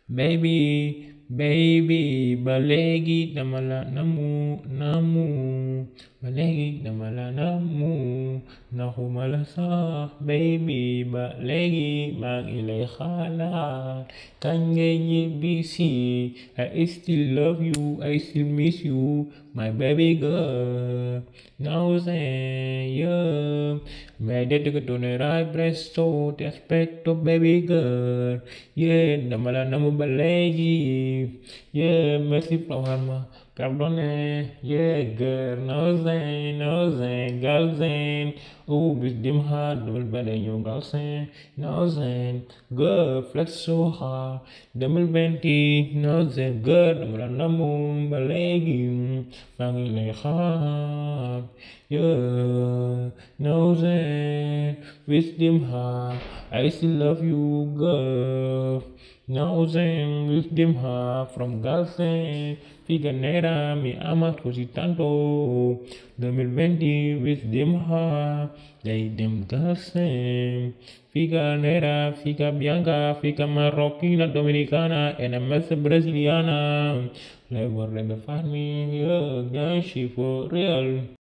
baby, baby, balegi damala namu, balegi damala namu, nakumala sa, baby, balegi magilay khala, kanye busy, I still love you, I still miss you, my baby girl, now say, yeah, vedete che tornerai presto, ti aspetto baby girl, yeah, damala namu balegi, yeah, merci Florama, pardonne, yeah, girl, no zen, girl zen, bis dem hard, double bade yo girl no zen, girl, flex so hard, double benti, no zen, girl, damala namu balegi, mangile hard, yeah, no zen, with them hard, I still love you, girl. Now then, with them hard from Galsen, Figanera, mi amas così tanto. 2020, with them hard, they them Galsen. Figanera, figa bianca, figa marroquina, dominicana, and a mess brasiliana. Like what let me find me, yeah, she for real.